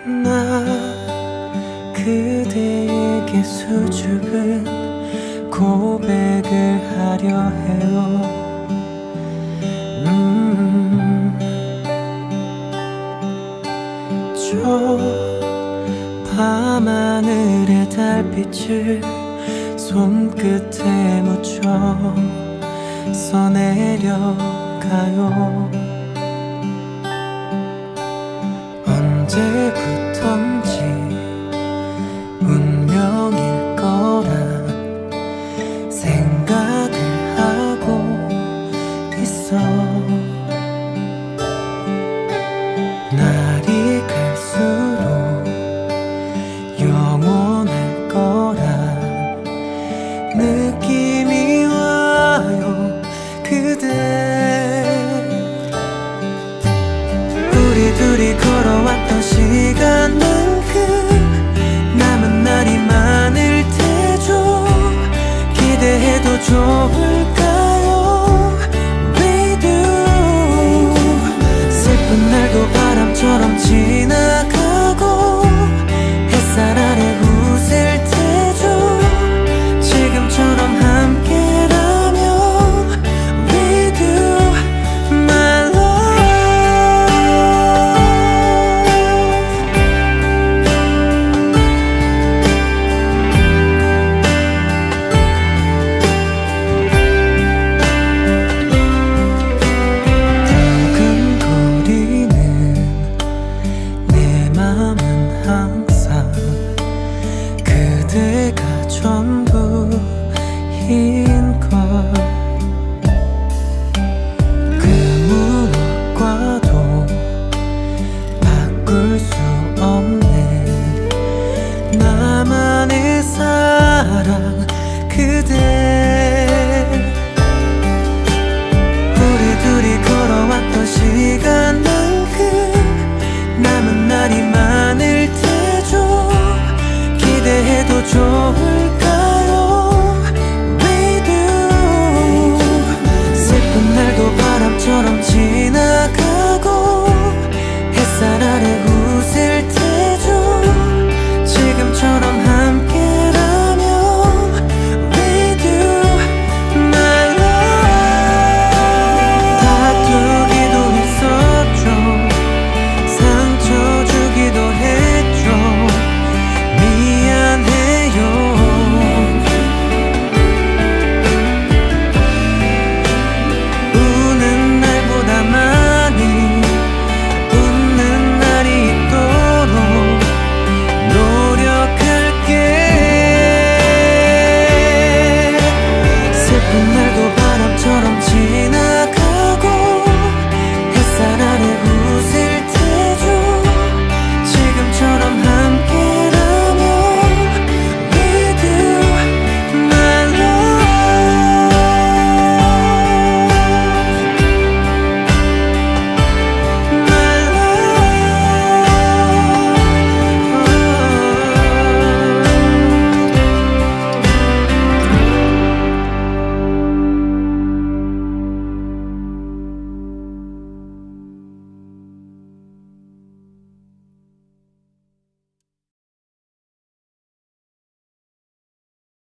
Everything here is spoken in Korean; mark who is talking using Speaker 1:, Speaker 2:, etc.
Speaker 1: 나 그대에게 수줍은 고백을 하려 해요. 저 밤하늘의 달빛을 손끝에 묻혀 써내려가요. 언제부턴지 운명일 거란 생각을 하고 있어. 날이 갈수록 영원할 거란 느낌이 와요. 그대 우리 둘이 걸어왔던 시간만큼 남은 날이 많을 테죠. 기대해도 좋을까요? We do. 슬픈 날도 바람처럼 지나가고 햇살 아래 웃을 테죠. 지금처럼 함께라면 We do, my love. 두근거리는 내 맘은 항상 그대가 전부인걸. 그 무엇과도 바꿀 수 없는 나만의 사랑 그대. 우리 둘이 걸어왔던 시간만큼 남은 날이 많을 테죠. 기대해도 좋을